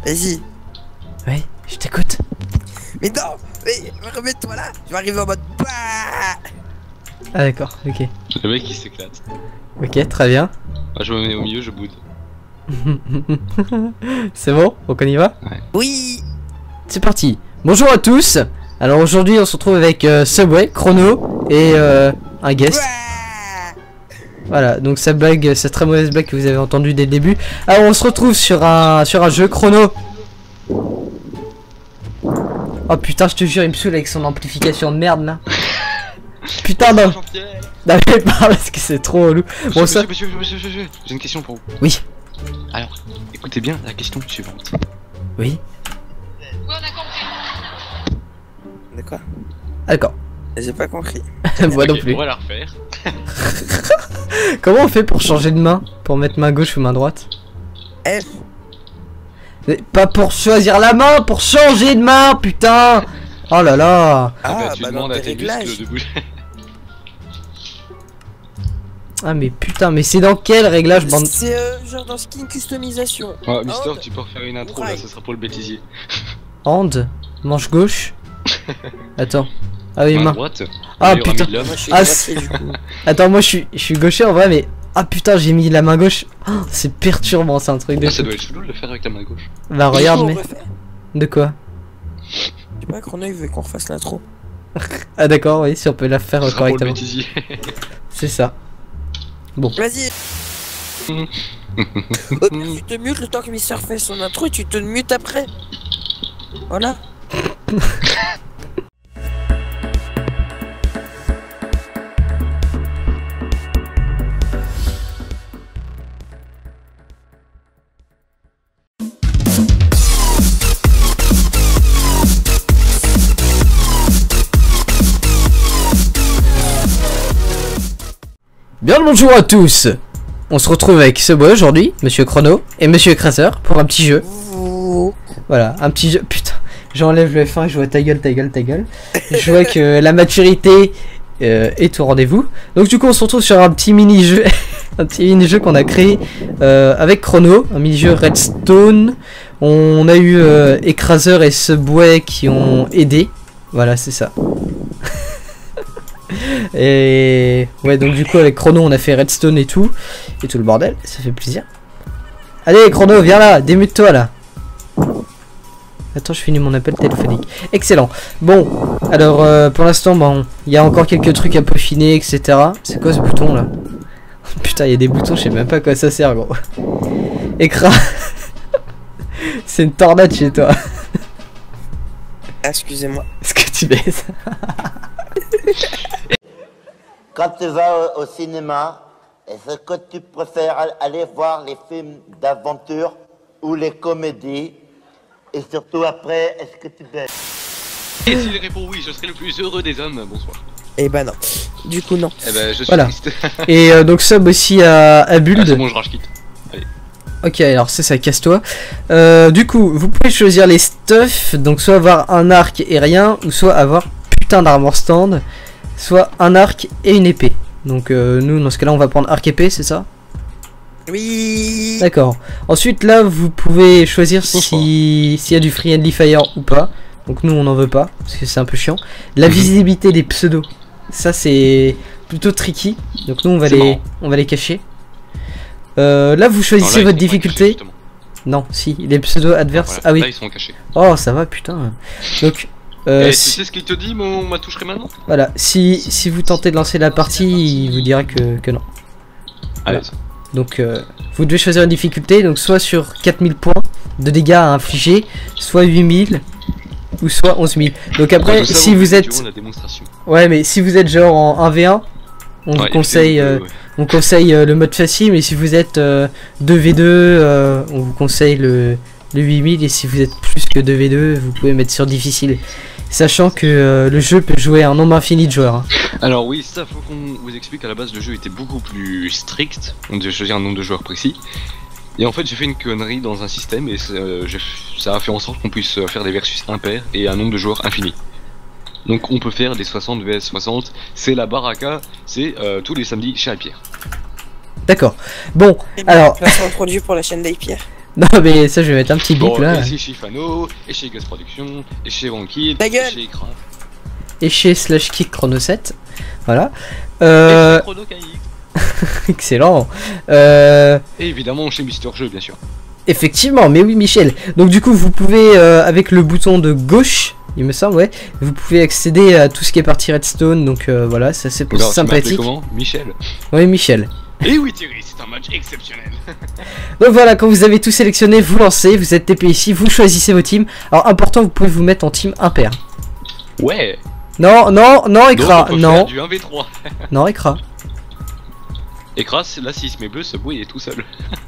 Vas-y. Oui, je t'écoute. Mais non, mais remets-toi là. Je vais arriver en mode bah. Ah d'accord, ok. Le mec il s'éclate. Ok, très bien. Moi je me mets au milieu, je boude. C'est bon, donc on y va? Oui. C'est parti. Bonjour à tous. Alors aujourd'hui on se retrouve avec Subway, Chrono et un guest. Voilà, donc cette blague, cette très mauvaise blague que vous avez entendue dès le début. Alors on se retrouve sur un jeu Chrono. Oh putain, je te jure, il me saoule avec son amplification de merde là. Putain non. Non mais pas parce que c'est trop relou. Bon ça. Monsieur, j'ai une question pour vous. Oui. Alors, écoutez bien la question suivante. Oui. De quoi? D'accord. J'ai pas compris. Moi non Ok, plus. on va la refaire. Comment on fait pour changer de main? Pour mettre main gauche ou main droite? F. Mais pas pour choisir la main, pour changer de main, putain. Oh là là. Ah, tu bah demandes dans à tes tes muscles réglages. de bouger. Ah mais putain, mais c'est dans quel réglage, bande? C'est genre dans skin customisation. Oh, Mister, Hand. tu peux refaire une intro là, Ouais. ça sera pour le bêtisier. Hand, manche gauche. Attends. Ah oui, Main main. droite. Ah, il y aura putain. mis l'homme. Moi je suis Ah, droitier du coup. Attends, moi je suis gaucher en vrai, mais ah putain, j'ai mis la main gauche. Oh, c'est perturbant, c'est un truc de Ah, ça fou. doit être chelou de le faire avec la main gauche. Bah regarde, mais refait. de quoi? Je sais pas, Chrono il veut qu'on refasse l'intro. Ah d'accord, oui, si on peut la faire Ça sera pour le correctement. bêtisier. C'est ça. Bon. Vas-y. Au pire, tu te mutes le temps que Mister fait son intro et tu te mutes après. Voilà. Bien le bonjour à tous. On se retrouve avec Subway aujourd'hui, Monsieur Chrono et Monsieur Crasser pour un petit jeu. Voilà, un petit jeu. Putain, j'enlève le F1 et je vois ta gueule, ta gueule, ta gueule. Je vois que la maturité est au rendez-vous. Donc du coup, on se retrouve sur un petit mini-jeu, un petit mini-jeu qu'on a créé avec Chrono, un mini-jeu Redstone. On a eu Écraseur et Subway qui ont aidé. Voilà, c'est ça. Et ouais, donc du coup avec Chrono on a fait Redstone et tout le bordel, ça fait plaisir. Allez Chrono, viens là, démute-toi là. Attends, je finis mon appel téléphonique. Excellent. Bon, alors pour l'instant, bon, il y a encore quelques trucs à peaufiner, etc. C'est quoi ce bouton là? Putain, il y a des boutons, je sais même pas à quoi ça sert, gros. Écran. C'est une tornade chez toi. Excusez-moi. Est-ce que tu baises? Quand tu vas au cinéma, est-ce que tu préfères aller voir les films d'aventure ou les comédies? Et surtout après, est-ce que tu baises? Et s'il répond oui, je serai le plus heureux des hommes. Bonsoir. Eh ben non. Du coup non. Eh ben, je suis Voilà. triste. Et donc Sub aussi à Ah, Build. c'est bon, je rage quitte. Ok, alors c'est ça, casse-toi. Du coup, vous pouvez choisir les stuffs, donc soit avoir un arc et rien, ou soit avoir putain d'armor stand, soit un arc et une épée. Donc nous, dans ce cas-là, on va prendre arc épée, c'est ça? Oui. D'accord. Ensuite, là, vous pouvez choisir s'il y a du friendly fire ou pas. Donc nous, on n'en veut pas, parce que c'est un peu chiant. La visibilité des pseudos, ça c'est plutôt tricky. Donc nous, on va les cacher. Là vous choisissez Non, là, votre ils sont pas difficulté. cachés, justement. Non, si, les pseudos adverses. Voilà. Ah oui. Là, ils sont cachés. Oh, ça va, putain. Donc, Eh, tu si, sais ce qu'il te dit, ma toucherait maintenant? voilà, si vous tentez de lancer la partie, il vous dira que non. Allez. Donc, vous devez choisir une difficulté. Donc, soit sur 4000 points de dégâts à infliger, soit 8000, ou soit 11000. Donc, après, Tout ça, si vous êtes. la démonstration. Ouais, mais si vous êtes genre en 1v1, on vous Ouais, conseille. ouais. On conseille le mode facile, mais si vous êtes 2v2, on vous conseille le 8000, et si vous êtes plus que 2v2, vous pouvez mettre sur difficile. Sachant que le jeu peut jouer à un nombre infini de joueurs. Hein. Alors oui, ça faut qu'on vous explique. À la base, le jeu était beaucoup plus strict. On devait choisir un nombre de joueurs précis. Et en fait, j'ai fait une connerie dans un système et ça a fait en sorte qu'on puisse faire des versus impairs et un nombre de joueurs infini. Donc on peut faire des 60 vs 60. C'est la baraka, c'est tous les samedis chez Pierre. D'accord. Bon, alors. Placement de produit pour la chaîne d'Aipierre. Non mais ça je vais mettre un petit bip Bon, là. et chez Chifano, et chez Gas Production, et chez Wanky, Ta et gueule. chez Craft, Et chez Slash Kick Chrono 7. Voilà. et chez Chrono KX. Excellent. Et évidemment chez Mister Jeu, bien sûr. Effectivement, mais oui Michel. Donc du coup vous pouvez avec le bouton de gauche, il me semble, ouais, vous pouvez accéder à tout ce qui est partie Redstone. Donc voilà, ça c'est Alors, tu m'as appelé sympathique. comment? Michel. Oui Michel. Et oui Thierry, c'est un match exceptionnel. Donc voilà, quand vous avez tout sélectionné, vous lancez, vous êtes TP ici, vous choisissez vos teams. Alors important, vous pouvez vous mettre en team impair. Ouais. Non, non, non, Écra, Donc, on peut non, faire du 1v3. non, Écra. Et Craft, là s'il se met bleu, ce bout il est tout seul.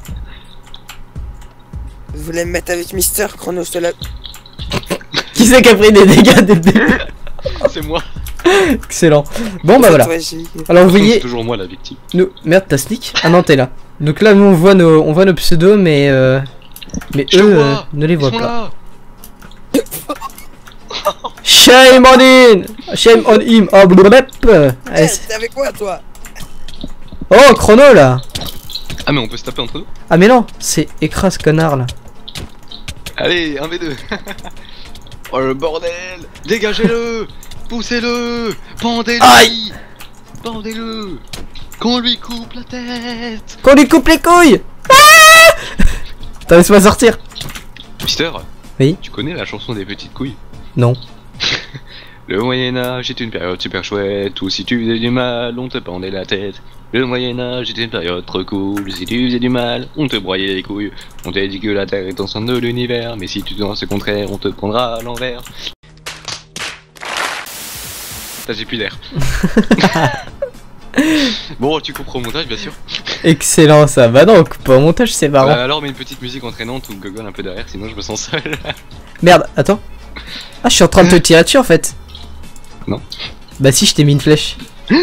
Vous voulez me mettre avec Mister Chrono, je te la... Qui c'est qui a pris des dégâts dès le début? C'est moi. Excellent. Bon bah voilà. Ouais, j'ai- Alors vous C'est voyez, toujours moi la victime. nous, merde, t'as sneak? Ah non, t'es là. Donc là, nous on voit nos pseudos, mais Je te eux vois. ne les Ils voient sont pas. là. Shame on him, shame on him. Oh blablabla. Allez, Eh, t'es avec moi, toi? oh chrono là. Ah mais on peut se taper entre nous. Ah mais non, c'est écrase connard là. Allez, 1v2. Oh le bordel. Dégagez-le. Poussez-le. Pendez-le. Aïe. Pendez-le. Qu'on lui coupe la tête. Qu'on lui coupe les couilles. Ah. Attends, laisse-moi sortir. Mister. Oui. Tu connais la chanson des petites couilles? Non. Le Moyen-Âge était une période super chouette, où si tu faisais du mal, on te pendait la tête. Le Moyen-Âge était une période trop cool, si tu faisais du mal, on te broyait les couilles. On t'a dit que la Terre est au centre de l'univers, mais si tu penses le contraire, on te prendra à l'envers. Putain, j'ai plus d'air. Bon, tu couperas au montage, bien sûr. Excellent ça. Bah non, coupe pas au montage, c'est marrant. Alors, mets une petite musique entraînante ou Google un peu derrière, sinon je me sens seul. Merde, attends. Ah, je suis en train de te tirer dessus en fait. Non. Bah si, je t'ai mis une flèche.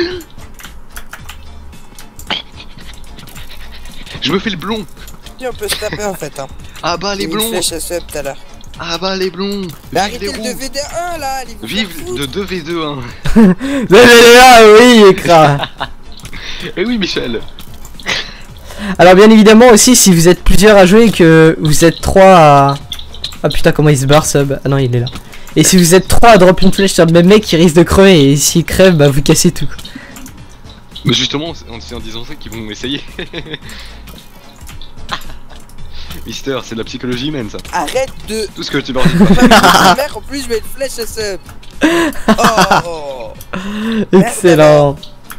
Je me fais le blond. Si, on peut se taper en fait, hein. Ah bah les J'ai mis une blonds. flèche à sub tout à l'heure. Ah bah les blonds. Mais Vive arrêtez les le roux. 2v1 là, allez vous Vive faire foutre. de 2v2 hein. Mais là, oui, écran. Eh oui Michel. Alors bien évidemment aussi, si vous êtes plusieurs à jouer et que vous êtes 3 à... Ah putain, comment il se barre sub? Ah non, il est là. Et si vous êtes 3 à drop une flèche sur le même mec, il risque de crever. Et s'il crève, bah vous cassez tout. Mais justement, c'est en disant ça qu'ils vont essayer. Mister, c'est de la psychologie humaine ça. Arrête de... Tout ce que tu leur dis. Ta mère, en plus je mets une flèche à sub. Oh. Excellent.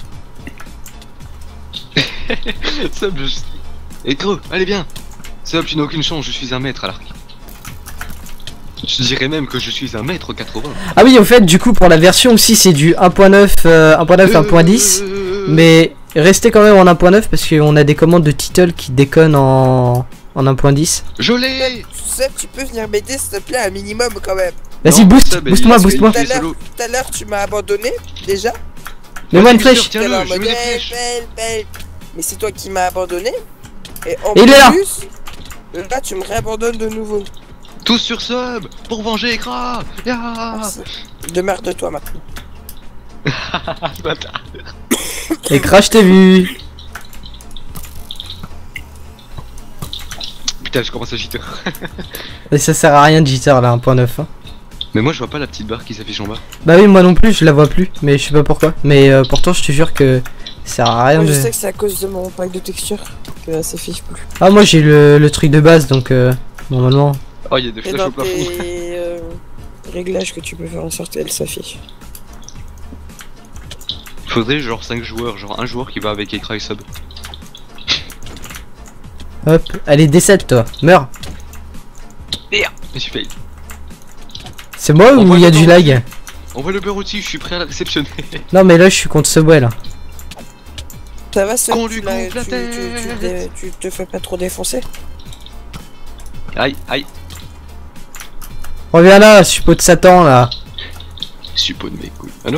Sub, Et gros, allez bien. Sub, tu n'as aucune chance, je suis un maître à l'arc. Je dirais même que je suis 1m80. Ah oui, au fait, du coup, pour la version aussi, c'est du 1.9, 1.10. Mais restez quand même en 1.9 parce qu'on a des commandes de title qui déconnent en 1.10. Je l'ai. Seb, tu peux venir m'aider s'il te plaît, un minimum quand même. Vas-y, Non, boost, Seb, boost-moi, il- boost-moi. il- solo. Tout à l'heure, tu m'as abandonné déjà. Mets-moi une Vas-y, flèche. Mister, T'es là en Tiens-le, je mode, mets des hey, flèches. belle. Mais c'est toi qui m'as abandonné. Et en Et il est là. plus, là tu me réabandonnes de nouveau. Tous sur sub pour venger Ekra. Ya. Démerde-toi maintenant. Bâtard. Et crash, t'ai vu. Putain, je commence à jitter. Et ça sert à rien de jitter là, 1.9. Hein. Mais moi, je vois pas la petite barre qui s'affiche en bas. Bah oui, moi non plus, je la vois plus. Mais je sais pas pourquoi. Mais pourtant, je te jure que ça sert à rien Moi, de. je sais que c'est à cause de mon pack de texture que ça s'affiche plus. Ah, moi j'ai le truc de base donc normalement. Oh, il y a des Et flèches dans au plafond. tes réglages que tu peux faire en sorte qu'elle s'affiche. Il faudrait genre 5 joueurs, genre un joueur qui va avec Ekra et sub. Hop, allez, D7 toi, meurs. Merde, je suis fail. C'est moi On ou voit il y a le du temps. lag? On voit le beurre aussi, je suis prêt à la réceptionner. Non, mais là je suis contre Subway là. Ça va, Seb, Qu'on tu lui l'as- coupe la tête. tu te fais pas trop défoncer. Aïe, aïe. Reviens là, suppôt de Satan là. Suppôt de mes couilles. Allô?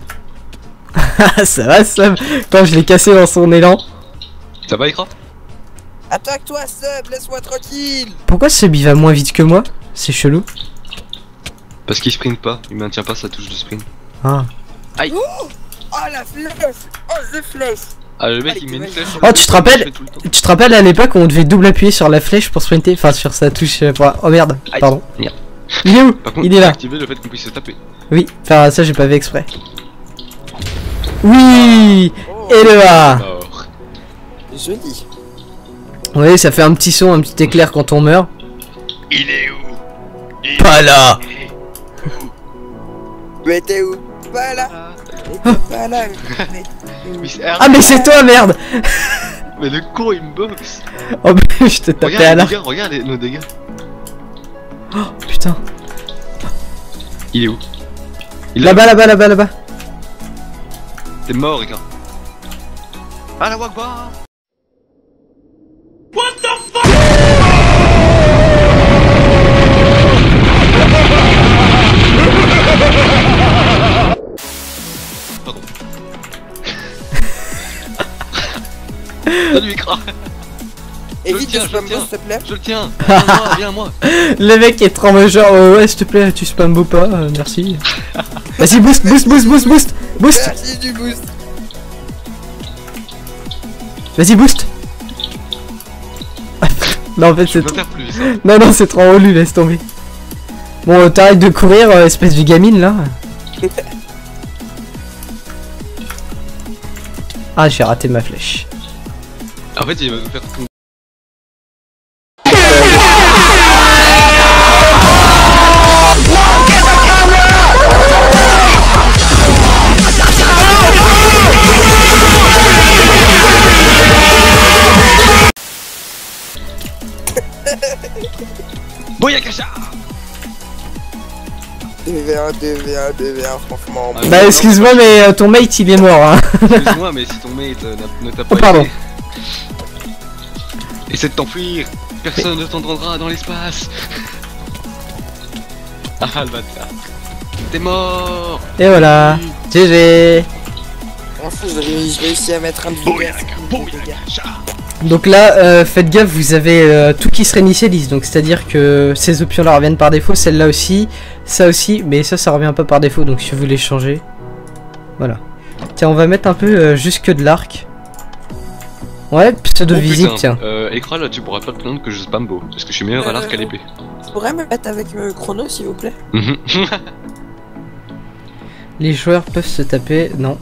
Ça va, Sub? Quand je l'ai cassé dans son élan. Ça va Ekra? Attaque-toi, Seb, laisse-moi tranquille. Pourquoi Sub il va moins vite que moi? C'est chelou. Parce qu'il sprint pas, il maintient pas sa touche de sprint. Ah. Oh la flèche. Oh, je flèche. Ah, le mec Allez, il met une vas-y. flèche. Oh, tu te rappelles Je fais tout le temps. Tu te rappelles à l'époque où on devait double appuyer sur la flèche pour sprinter, enfin sur sa touche oh merde, Aïe. pardon. Merde. Il est où? Par contre, Il est là. activer le fait qu'on puisse se taper. Oui, enfin ça j'ai pas fait exprès. Oui. Oh, Et le A. Mort. joli. Oui, ça fait un petit son, un petit éclair quand on meurt. Il est où? Pas là. Mais t'es où? Pas là. Pas là. Ah mais c'est toi merde. Mais le con il me boxe. Oh mais je te tapais à Regarde les l'arc. dégâts, regarde nos dégâts. Oh putain. Il est où? Il est là. Là-bas, là-bas, là-bas, là-bas. T'es mort, regarde. Ah la Wakba. Pardon. Salut Ikra. Évite de je le spam tiens. s'il te plaît. Je le tiens. Viens moi, viens moi. Le mec est trop en genre ouais s'il te plaît tu spam beau pas merci. Vas-y boost boost boost boost boost boost. Merci du boost. Vas-y boost. Non en fait Je c'est peux trop... faire plus ça. Non non c'est trop relou laisse tomber. Bon t'arrêtes de courir espèce de gamine là. Ah j'ai raté ma flèche. En fait il va nous faire tout. Boyakasha. 2v1, 2v1, 2v1, franchement. Ah, Bah excuse-moi mais ton mate il est mort hein. Excuse-moi, mais si ton mate ne t'a pas Oh, pardon. aidé, essaie de t'enfuir. Personne ne t'entendra dans l'espace. Ah le bâtard. T'es mort. Et voilà. GG. M'en fous, je réussis à mettre un de dégâts. Boyakasha. Donc là, faites gaffe, vous avez tout qui se réinitialise. Donc c'est-à-dire que ces options-là reviennent par défaut, celle-là aussi, ça aussi, mais ça revient pas par défaut. Donc si vous voulez changer, voilà. Tiens, on va mettre un peu juste que de l'arc. Ouais, pseudo visite, tiens. Ekra là, tu pourras pas te plaindre que je spam beau, parce que je suis meilleur à l'arc qu'à l'épée. Tu pourrais me mettre avec Chrono s'il vous plaît? Mhm. Les joueurs peuvent se taper, non.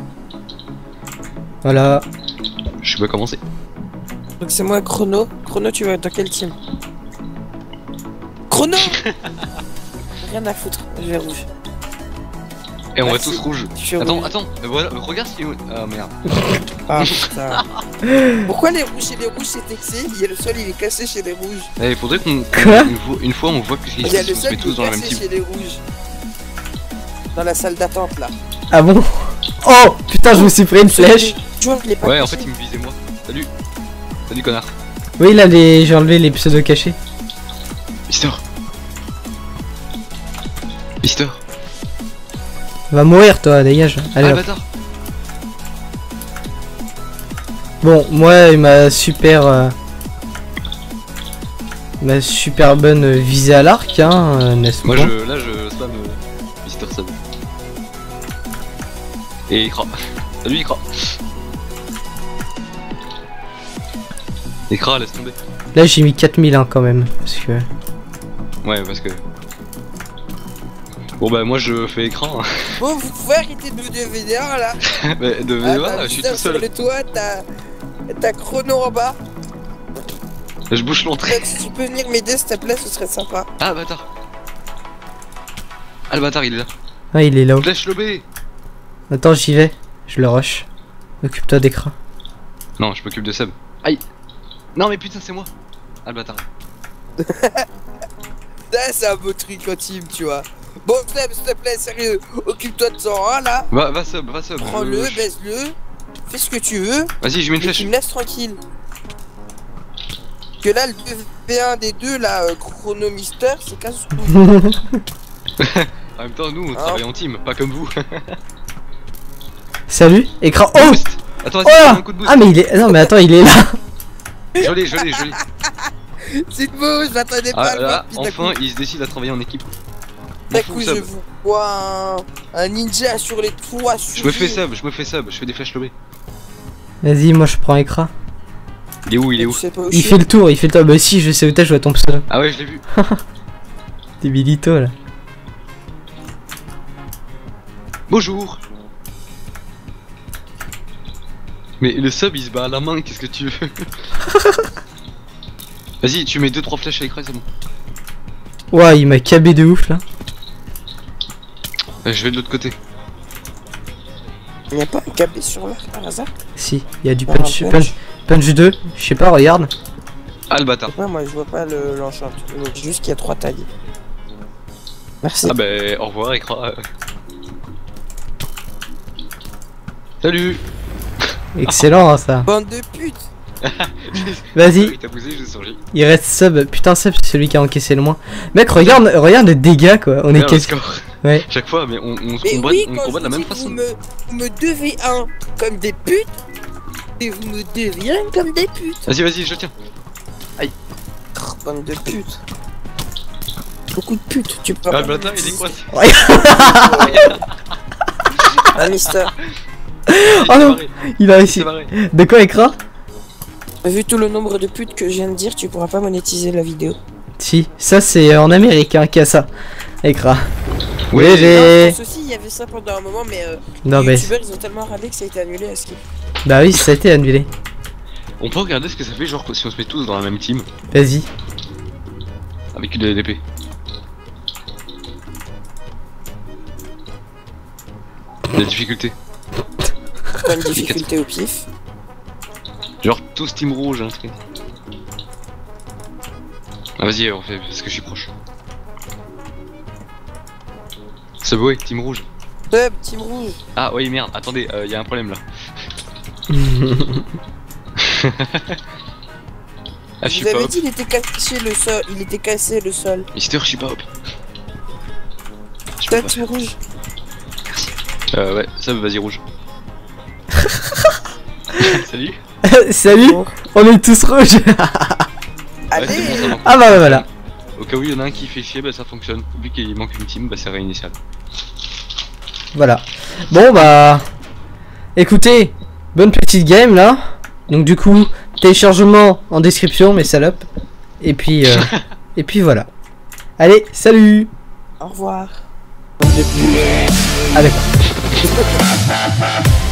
Voilà. Je peux commencer. Donc c'est moi Chrono. Chrono, tu vas dans quel team? Chrono. Rien à foutre, je vais rouge. Et on va Merci. tous rouges. Je suis Attends, rouge. attends, voilà, regarde ce qu'il y a. Ah merde. Ah putain. Pourquoi les rouges chez les rouges c'est texé? Il y a le sol il est cassé chez les rouges. Il faudrait qu'on. Quoi Une fois on voit que Il y a le on se sol met qui tous est dans la même cassé team. chez les rouges. Dans la salle d'attente là. Ah bon? Oh putain, je me suis pris une flèche. Il est pas Ouais, en caché. fait il me visait moi. Salut. Salut connard. Oui, là, j'ai enlevé les pseudo cachés. Mister. Mister. Va mourir, toi, dégage. Allez, Ah hop. bâtard. Bon, moi, ma super bonne visée à l'arc, hein, n'est-ce Moi pas? là je spam Mister Sub. Et Ikra. Salut Ikra. Ikra, laisse tomber. Là, j'ai mis 4000 hein, quand même, parce que... Ouais, parce que. Bon bah moi je fais écran. Bon, vous pouvez arrêter de DVD là. Mais de Ah, voilà, t'as je suis Mister tout sur seul. le toit, t'as Chrono en bas. Je bouge l'entrée. Donc, si tu peux venir m'aider s'il te plaît, ce serait sympa. Ah bâtard. Ah le bâtard il est là. Ah, il est là-haut. Flèche lobé. Attends, j'y vais. Je le rush. Occupe-toi d'écran. Non, je m'occupe de Seb. Aïe. Non mais putain c'est moi. Ah le bâtard. Ça, c'est un beau truc en team, tu vois. Bon, Seb, s'il te plaît, sérieux, occupe-toi de 101 là. Va Seb, va Seb. Prends-le, baisse-le. Fais ce que tu veux. Vas-y, je mets une Mais flèche. tu me laisses tranquille. Que là, le 2v1 des deux, là, Chrono Mister, c'est casse tout. En même temps, nous on travaille en team, pas comme vous. Salut, écran. Oh, Boost. Attends, oh vas-y, là. un coup de boost. Ah, mais il est... Non, mais attends, il est là. Je l'ai. C'est beau, je m'attendais pas Ah à le voir. là, Puis d'un enfin, coup, il se décide à travailler en équipe. d'un M'en fous, coup, je Seb. vois un ninja sur les toits. Je me fais sub, je fais des flèches lobées. Vas-y, moi je prends écran. Il est où? Il est où? Tu sais pas où Il je suis. fait le tour, il fait le tour. Bah si, je sais où t'es, je vois ton pseudo. Ah ouais, je l'ai vu. Débilito là. Bonjour. Mais le sub il se bat à la main, qu'est-ce que tu veux? Vas-y, tu mets 2-3 flèches à l'écran, c'est bon. Ouah, il m'a cabé de ouf là. Je vais de l'autre côté. Il n'y a pas un câble sur là par hasard? Si, il y a du Ah, punch, un punch, punch 2. Je sais pas, regarde. Ah le bâtard. Ouais, moi je vois pas l'enchant. Juste qu'il y a 3 tags. Merci. Ah bah au revoir écran. Salut. Excellent hein, ça. Bande de putes. Vas-y, Il t'a poussé, je surgis. il reste sub. Putain, sub, c'est celui qui a encaissé le moins. Mec, regarde le dégâts quoi. On est Regarde le quel... score. Ouais. Chaque fois, mais on se Mais combat, oui, on quand combat de la je vous même dis que façon. vous me 2v1 comme des putes, et vous me 2v1 comme des putes. Vas-y, vas-y, je tiens. Bande de putes. Beaucoup de putes, tu peux Ah pas le bâtard, il est monétiser. quoi? Ah, Mister, Oh non, il a réussi. C'est barré. De quoi écran? vu tout le nombre de putes que je viens de dire, tu pourras pas monétiser la vidéo. Si, ça c'est en Amérique hein, qu'il y a ça. Écran. Oui, Oui, Non, j'ai... je pense aussi, il y avait ça pendant un moment, mais Non les mais... youtubeurs ils ont tellement râlé que ça a été annulé à skip. Bah oui, ça a été annulé. On peut regarder ce que ça fait, genre si on se met tous dans la même team Vas-y. avec une l'épée. La difficulté. Pas une difficulté au pif. Genre tous team rouge, un truc. Ah vas-y, on fait parce que je suis proche. Subway, team rouge. Sub, team rouge. Ah oui merde, attendez, y a un problème là. Ah je suis Vous pas avez hop. dit il était cassé le sol, il était cassé le sol. Mister, je suis pas hop. Je peux Sub, pas. team rouge. Ouais, Sub, vas-y rouge. Salut. Salut, Bon. on est tous rouges. Ouais, Allez, c'est bon, ça va. Ah bah voilà. Au cas où il y en a un qui fait chier, bah ça fonctionne. Vu qu'il manque une team, bah c'est réinitial. Voilà. Bon bah... Écoutez, bonne petite game là. Donc du coup, téléchargement en description, mes salopes. Et puis... et puis voilà. Allez, salut. au revoir. Ah d'accord.